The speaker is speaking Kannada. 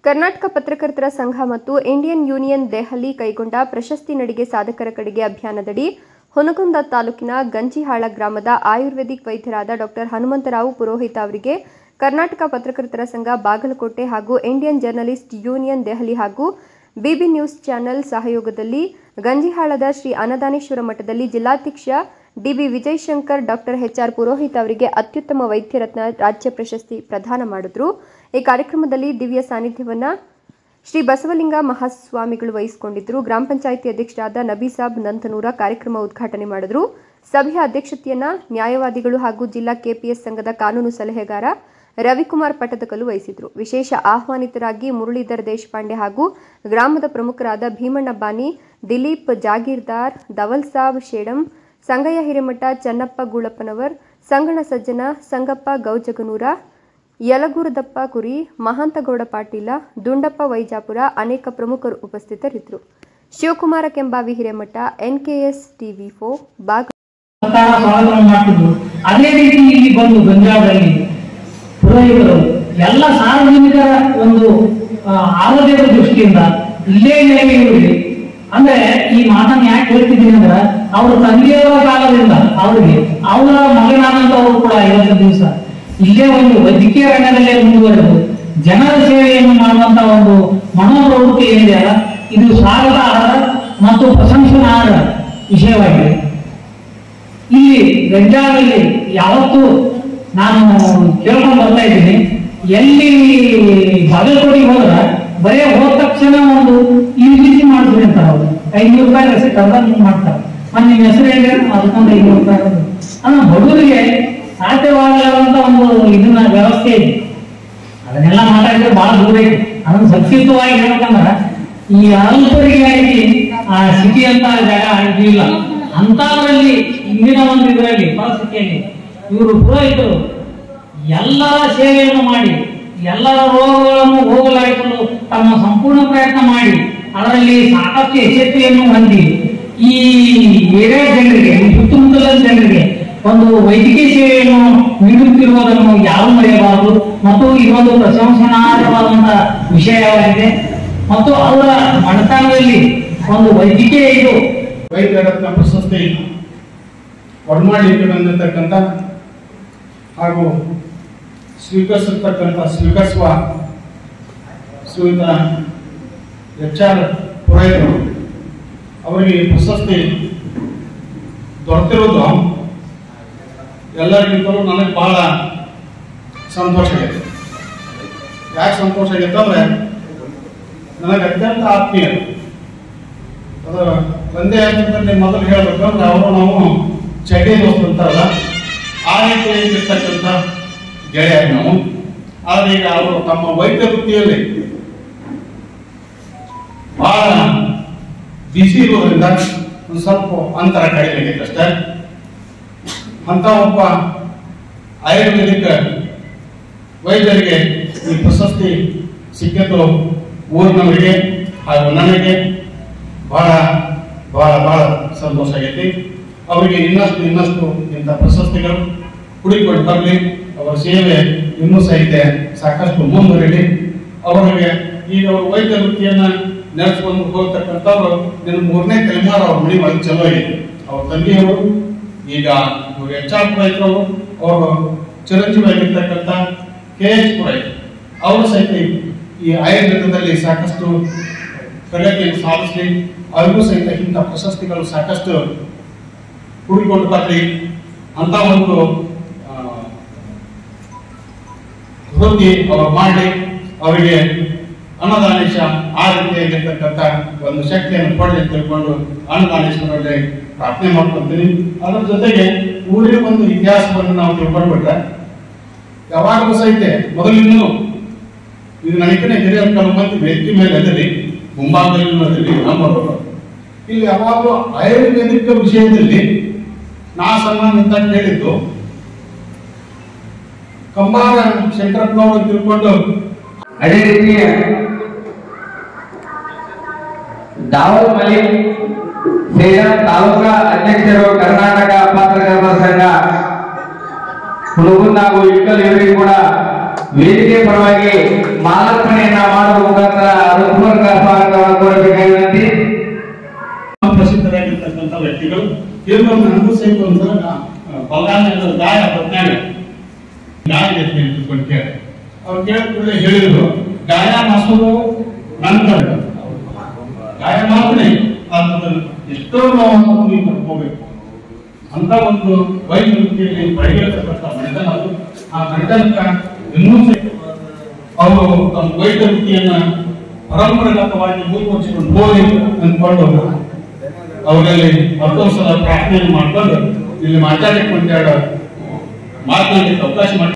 ಕರ್ನಾಟಕ ಪತ್ರಕರ್ತರ ಸಂಘ ಮತ್ತು ಇಂಡಿಯನ್ ಯೂನಿಯನ್ ದೆಹಲಿ ಕೈಗೊಂಡ ಪ್ರಶಸ್ತಿ ನಡಿಗೆ ಸಾಧಕರ ಕಡೆಗೆ ಅಭಿಯಾನದಡಿ ಹುನಗುಂದ ತಾಲೂಕಿನ ಗಂಜಿಹಾಳ ಗ್ರಾಮದ ಆಯುರ್ವೇದಿಕ್ ವೈದ್ಯರಾದ ಡಾಕ್ಟರ್ ಹನುಮಂತರಾವ್ ಪುರೋಹಿತ ಅವರಿಗೆ ಕರ್ನಾಟಕ ಪತ್ರಕರ್ತರ ಸಂಘ ಬಾಗಲಕೋಟೆ ಹಾಗೂ ಇಂಡಿಯನ್ ಜರ್ನಲಿಸ್ಟ್ ಯೂನಿಯನ್ ದೆಹಲಿ ಹಾಗೂ ಬಿಬಿ ನ್ಯೂಸ್ ಚಾನೆಲ್ ಸಹಯೋಗದಲ್ಲಿ ಗಂಜಿಹಾಳದ ಶ್ರೀ ಅನ್ನದಾನೇಶ್ವರ ಮಠದಲ್ಲಿ ಜಿಲ್ಲಾಧ್ಯಕ್ಷ ಡಿಬಿ ವಿಜಯಶಂಕರ್ ಡಾಕ್ಟರ್ ಎಚ್ಆರ್ ಪುರೋಹಿತ ಅವರಿಗೆ ಅತ್ಯುತ್ತಮ ವೈದ್ಯರತ್ನ ರಾಜ್ಯ ಪ್ರಶಸ್ತಿ ಪ್ರದಾನ ಮಾಡಿದ್ರು. ಈ ಕಾರ್ಯಕ್ರಮದಲ್ಲಿ ದಿವ್ಯ ಸಾನ್ನಿಧ್ಯವನ್ನು ಶ್ರೀ ಬಸವಲಿಂಗ ಮಹಾಸ್ವಾಮಿಗಳು ವಹಿಸಿಕೊಂಡಿದ್ದರು. ಗ್ರಾಮ ಪಂಚಾಯಿತಿ ಅಧ್ಯಕ್ಷರಾದ ನಬೀಸಾಬ್ ನಂತನೂರ ಕಾರ್ಯಕ್ರಮ ಉದ್ಘಾಟನೆ ಮಾಡಿದ್ರು. ಸಭೆಯ ಅಧ್ಯಕ್ಷತೆಯನ್ನ ನ್ಯಾಯವಾದಿಗಳು ಹಾಗೂ ಜಿಲ್ಲಾ ಕೆಪಿಎಸ್ ಸಂಘದ ಕಾನೂನು ಸಲಹೆಗಾರ ರವಿಕುಮಾರ್ ಪಟ್ಟದಕಲ್ಲು ವಹಿಸಿದ್ರು. ವಿಶೇಷ ಆಹ್ವಾನಿತರಾಗಿ ಮುರಳೀಧರ್ ದೇಶಪಾಂಡೆ ಹಾಗೂ ಗ್ರಾಮದ ಪ್ರಮುಖರಾದ ಭೀಮಣ್ಣ ಬಾನಿ, ದಿಲೀಪ್ ಜಾಗೀರ್ದಾರ್, ಧವಲ್ ಸಾಬ್ ಶೇಡಂ, ಸಂಗಯ್ಯ ಹಿರೇಮಠ, ಚನ್ನಪ್ಪ ಗೂಳಪ್ಪನವರ್, ಸಂಗಣ ಸಜ್ಜನ, ಸಂಗಪ್ಪ ಗೌಜಗನೂರ, ಯಲಗೂರದಪ್ಪ ಕುರಿ, ಮಹಾಂತಗೌಡ ಪಾಟೀಲ, ದುಂಡಪ್ಪ ವೈಜಾಪುರ ಅನೇಕ ಪ್ರಮುಖರು ಉಪಸ್ಥಿತರಿದ್ದರು. ಶಿವಕುಮಾರ ಕೆಂಬಾವಿ ಹಿರೇಮಠ, ಎನ್ಕೆಎಸ್ ಟಿವಿ4 ಅದೇ ರೀತಿ ಇಲ್ಲಿ ಬಂದು ಗಂಜಾಳದಲ್ಲಿ ಪುರೋಹಿತರು ಎಲ್ಲ ಸಾರ್ವಜನಿಕರ ಒಂದು ಆರೋಗ್ಯದ ದೃಷ್ಟಿಯಿಂದ ಇಲ್ಲೇ ಇವರಿಗೆ ಅಂದ್ರೆ ಈ ಮಾತನ್ನು ಯಾಕೆ ಹೇಳ್ತಿದ್ದೀನಿ ಅಂದ್ರೆ ಅವ್ರ ತಂದೆಯವರ ಕಾಲದಿಂದ ಅವರಿಗೆ ಅವರ ಮಗನಾದಂತವರು ಕೂಡ 50 ದಿವಸ ಇಲ್ಲೇ ಒಂದು ವೈದ್ಯಕೀಯ ರಂಗದಲ್ಲೇ ಮುಂದುವರೆದು ಜನರ ಸೇವೆಯನ್ನು ಮಾಡುವಂತ ಒಂದು ಮನೋಪ್ರವೃತ್ತಿ ಏನಿದೆ ಅಲ್ಲ, ಇದು ಸ್ವಾಗತಾರ್ಹ ಮತ್ತು ಪ್ರಶಂಸನಾರ್ಹ ವಿಷಯವಾಗಿದೆ. ಇಲ್ಲಿ ಗಂಜಾಳದಲ್ಲಿ ಯಾವತ್ತೂ ನಾನು ಕೇಳ್ಕೊಂಡು ಬರ್ತಾ ಇದ್ದೀನಿ, ಎಲ್ಲಿ ಬಾಗಲಕೋಟೆಗೆ ಹೋದ್ರ ಬರೇ ಹೋದ ತಕ್ಷಣ ಒಂದು ಇನ್ವಿಸಿ ಮಾಡಿದ್ರಿ ಅಂತ ಅವ್ರು 500 ರೂಪಾಯಿ ರೆಸಿಟ್ ಅರ್ಧ ಮಾಡ್ತಾರೆ. ನಿಮ್ಮ ಹೆಸರು ಹೇಳಿದ್ರೆ ಅದಕ್ಕೊಂದು 500 ರೂಪಾಯಿ ಅಂದ್ರೆ ಬಡವರಿಗೆ ಸಾಧ್ಯವಾಗಲಾರಂತ ಒಂದು ಇದನ್ನ ವ್ಯವಸ್ಥೆ ಇದೆ. ಅದನ್ನೆಲ್ಲ ಮಾತಾಡಿದ್ರೆ ಬಹಳ ದೂರ ಐತಿ. ಅದನ್ನು ಸಂಕ್ಷಿಪ್ತವಾಗಿ ಹೇಳ್ಬೇಕಂದ್ರ ಈ ಅಲ್ಪರಿಗೆ ಆ ಸಿಟಿ ಅಂತ ಜಾಗ ಆಗಿಲ್ಲ ಅಂತದ್ರಲ್ಲಿ ಇಂದಿನ ಒಂದು ಇದರಲ್ಲಿ ಪರಿಸ್ಥಿತಿಯಲ್ಲಿ ಇವರು ಪುರೋಹಿತರು ಎಲ್ಲರ ಸೇವೆಯನ್ನು ಮಾಡಿ ಎಲ್ಲರ ರೋಗಗಳನ್ನು ಹೋಗಲಾಡಿಸಲು ತಮ್ಮ ಸಂಪೂರ್ಣ ಪ್ರಯತ್ನ ಮಾಡಿ ಅದರಲ್ಲಿ ಸಾಕಷ್ಟು ಯಶಸ್ವಿಯನ್ನು ಹೊಂದಿ ಈ ಏರಿಯಾ ಜನರಿಗೆ, ಈ ಸುತ್ತಮುತ್ತಲ ಜನರಿಗೆ ಒಂದು ವೈದ್ಯಕೀಯ ಸೇವೆಯನ್ನು ನೀಡುತ್ತಿರುವುದನ್ನು ಯಾರು ಮರೆಯಬಾರದು ಮತ್ತು ಇದೊಂದು ಪ್ರಶಂಸನಾರ್ಹವಾದಂತಹ ವಿಷಯವಾಗಿದೆ. ಮತ್ತು ಅವರ ಮನೆತನದಲ್ಲಿ ಒಂದು ವೈದ್ಯಕೀಯ ಇದು ವೈದ್ಯರತ್ನ ಪ್ರಶಸ್ತಿ ಒಡಮಾಡಿಕೆ ಬಂದಿರತಕ್ಕಂಥ ಹಾಗೂ ಸ್ವೀಕರಿಸುವ ಶ್ರೀಯುತ ಎಚ್ಆರ್ ಪುರೋಹಿತರು ಅವರಿಗೆ ಪ್ರಶಸ್ತಿ ದೊರೆತಿರುವುದು ಎಲ್ಲರಿಗಿಂತಲೂ ನನಗೆ ಬಹಳ ಸಂತೋಷ ಆಗಿದೆ. ಯಾಕೆ ಸಂತೋಷ ಆಗಿತ್ತು ಅಂದ್ರೆ ನನಗೆ ಅತ್ಯಂತ ಆತ್ಮೀಯ ಅದು ಒಂದೇ ಹಂತದಲ್ಲಿ ಮೊದಲು ಹೇಳ್ಬೇಕಂದ್ರೆ ಅವರು ನಾವು ಚಡ್ಡಿ ದೋಸ್ತ ಅಂತಾರಲ್ಲ ಆ ರೀತಿಯಾಗಿರ್ತಕ್ಕಂಥ ಗೆಳೆಯರು ನಾವು. ಆದ್ರೆ ಈಗ ಅವರು ತಮ್ಮ ವೈದ್ಯ ವೃತ್ತಿಯಲ್ಲಿ ಬಹಳ ಬಿಸಿ ಇರುವುದರಿಂದ ಒಂದು ಸ್ವಲ್ಪ ಅಂತರ ಕಡಿಮೆ ಆಗೈತೆ ಅಷ್ಟೇ. ಅಂತ ಒಬ್ಬ ಆಯುರ್ವೇದಿಕ್ ವೈದ್ಯರಿಗೆ ಈ ಪ್ರಶಸ್ತಿ ಸಿಕ್ಕಿದ್ದು ಊರಿನವರಿಗೆ ಹಾಗೂ ನನಗೆ ಬಹಳ ಬಹಳ ಬಹಳ ಸಂತೋಷ ಆಗೈತಿ. ಅವರಿಗೆ ಇನ್ನಷ್ಟು ಇಂಥ ಪ್ರಶಸ್ತಿಗಳು ಹುಡುಕಿಕೊಂಡು ಬರಲಿ, ಅವರ ಸೇವೆ ಇನ್ನೂ ಸಹಿತ ಸಾಕಷ್ಟು ಮುಂದುವರಿಲಿ. ಅವರಿಗೆ ಈಗ ಅವರು ವೈದ್ಯ ವೃತ್ತಿಯನ್ನ ನಡೆಸಿಕೊಂಡು ಹೋಗ್ತಕ್ಕಂಥವ್ರು ನಿನ್ನ 3ನೇ ತಲೆಮಾರು ಅವ್ರ ಮನೆ ಒಳಗೆ ಚಲೋ ಆಗೈತಿ. ಅವ್ರ ತಂದೆಯವರು ಈಗ ಎಚ್ಆರ್ ಪುರೋಹಿತರು, ಅವರು ಚಿರಂಜೀವಿ ಆಗಿರ್ತಕ್ಕಂಥ KH ಪುರೋಹಿತ, ಅವರು ಸಹಿತ ಈ ಆಯುರ್ವೇದದಲ್ಲಿ ಸಾಕಷ್ಟು ಪ್ರಗತಿಯನ್ನು ಸಾಧಿಸಲಿ, ಅವ್ರಿಗೂ ಸಹಿತ ಇಂಥ ಪ್ರಶಸ್ತಿಗಳು ಸಾಕಷ್ಟು ಹುಡುಕಿಕೊಂಡು ಬರಲಿ ಅಂತ ಒಂದು ವೃತ್ತಿ ಅವರು ಮಾಡಿ ಅವರಿಗೆ ಅನ್ನದಾನೇಶ ಆ ರೀತಿಯಾಗಿರ್ತಕ್ಕಂಥ ಒಂದು ಶಕ್ತಿಯನ್ನು ಕೊಡಲಿ ಅಂತ ತಿಳ್ಕೊಂಡು ಅನ್ನದಾನೇಶ್ವರಲ್ಲಿ ಪ್ರಾರ್ಥನೆ ಮಾಡ್ಕೊಳ್ತೀನಿ. ಅದರ ಜೊತೆಗೆ ಊರಿನ ಒಂದು ಇತಿಹಾಸವನ್ನು ನಾವು ತಿಳ್ಕೊಂಡ್ಬಿಟ್ರೆ ಯಾವಾಗಲೂ ಸಹಿತ ಮೊದಲಿನ್ನೂ ಇದು ನನಗಿನ ಹಿರಿಯ ಕೆಲವು ಮಂದಿ ವೇದಿಕೆ ಮೇಲೆ ಅದರಿ ಮುಂಭಾಗದಲ್ಲಿ ನಮ್ಮವರು ಇಲ್ಲಿ ಯಾವಾಗಲೂ ಆಯುರ್ವೇದಿಕ ವಿಷಯದಲ್ಲಿ ನಾ ಸಣ್ಣ ಕೇಳಿದ್ದು ಕಂಬಾರ ಶಂಕರಪ್ಪನವರು ತಿಳ್ಕೊಂಡು ಅದೇ ರೀತಿ ದಾವಲ್ ಮಲಿಕ್ ಸೇಡಂ ತಾಲೂಕಾ ಅಧ್ಯಕ್ಷರು ಕರ್ನಾಟಕ ಪತ್ರಕರ್ತರ ಸಂಘ ಹುನಗುಂದ ಹಾಗೂ ಇಕ್ಕಲ್ ಇವರಿಗೆ ಕೂಡ ವೇದಿಕೆ ಪರವಾಗಿ ಮಾಲಾರ್ಪಣೆಯನ್ನ ಮಾಡುವ ಸಹಿತ ಒಂದ್ಸಲ ಬಲಗಾಲ ಗಾಯ ಹೊತ್ನಾಗ ಗಾಯ ಎತ್ತಿ ಅಂತ ಕೇಳಿ ಅವ್ರು ಕೇಳಿದ್ರೆ ಹೇಳಿದ್ರು ಗಾಯ ಮಾಸೋದು ನಂತರ ಗಾಯ ಮಾತ್ರ ಎಷ್ಟೋ ನೋವು ನೀವು ತಡ್ಕೋಬೇಕು ಅಂತ ಒಂದು ವೈದ್ಯಕೀಯಲ್ಲಿ ಪರಿಗಣಿಸಲ್ಪಟ್ಟ ಮನಿತನ ಅದು. ಆ ಮನಿತನಕ್ಕ ಇನ್ನೂ ಅವರು ತಮ್ಮ ವೈದ್ಯ ವೃತ್ತಿಯನ್ನ ಪರಂಪರಾಗತವಾಗಿ ಮುಂದುವರಿಸಿಕೊಂಡು ಹೋಗಿ ಅಂದ್ಕೊಂಡು ಅವರಲ್ಲಿ ಮತ್ತೊಂದು ಸಲ ಪ್ರಾರ್ಥನೆ ಮಾಡ್ಕೊಂಡು ಇಲ್ಲಿ ಮಾತಾಡಲಿಕ್ಕೆ ಮಾತನಾಡಲಿಕ್ಕೆ ಅವಕಾಶ ಮಾಡಿ